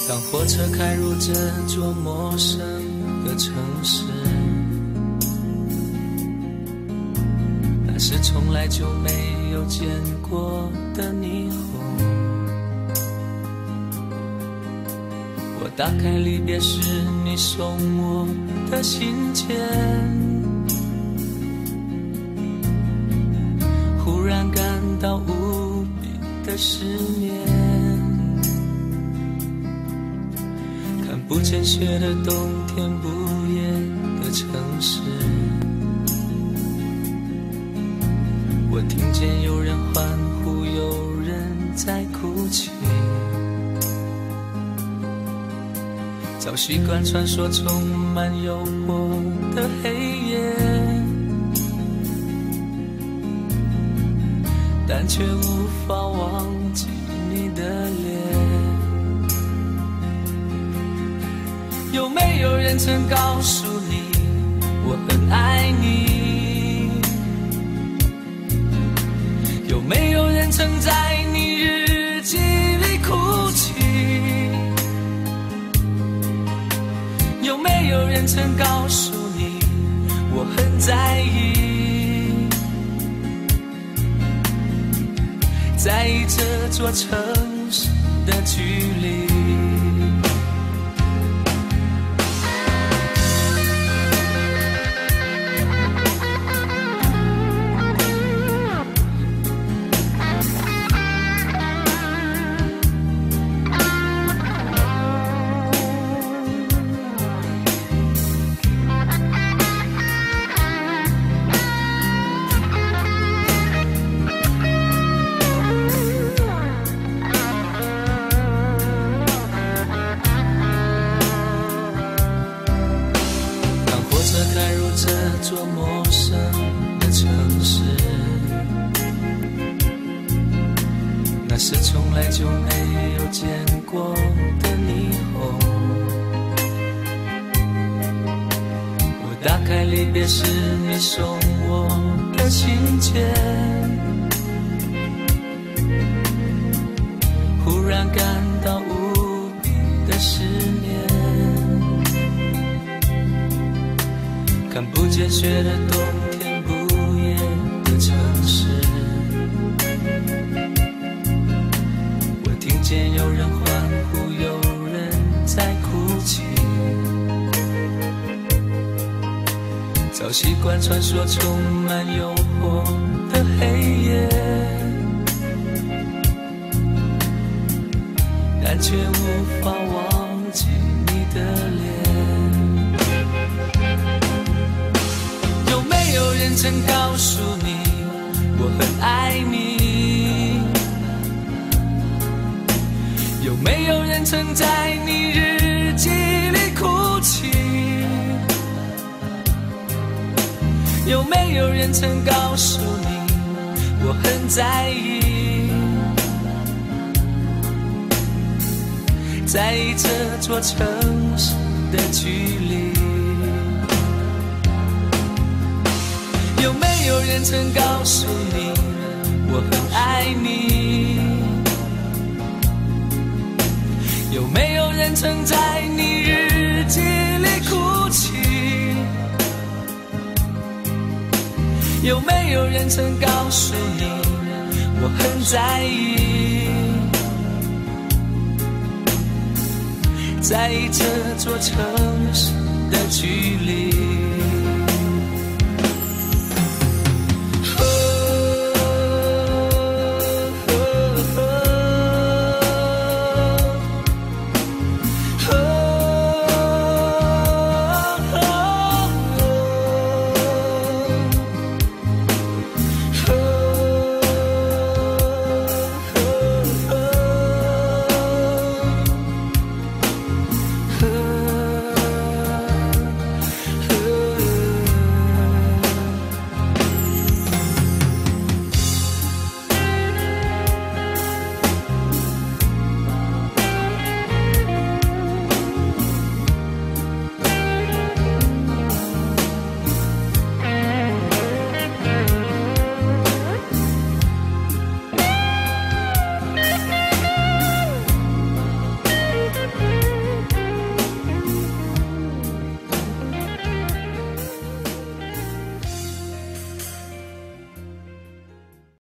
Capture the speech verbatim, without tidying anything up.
当火车开入这座陌生的城市，那是从来就没有见过的霓虹。我打开离别时你送我的信笺，忽然感到无比的失眠。看不见雪的冬天，不夜的城市，我听见有人欢呼，有人在哭泣。早习惯穿梭充满诱惑的黑夜，但却无法忘记你的脸。有没有人曾告诉你我很爱你？有没有人曾在你日记里哭泣？有没有人曾告诉你我很在意？在意这座城市的距离。这座陌生的城市，那是从来就没有见过的霓虹。我打开离别时你送我的信笺，忽然感到无比的失眠。看不见雪的冬天，不夜的城市，我听见有人欢呼，有人在哭泣。早习惯穿梭充满诱惑的黑夜，但却无法忘记你的脸。有没有人曾告诉你我很爱你？有没有人曾在你日记里哭泣？有没有人曾告诉你我很在意？在意这座城市的距离。有没有人曾告诉你我很爱你？有没有人曾在你日记里哭泣？有没有人曾告诉你我很在意？在意这座城市的距离。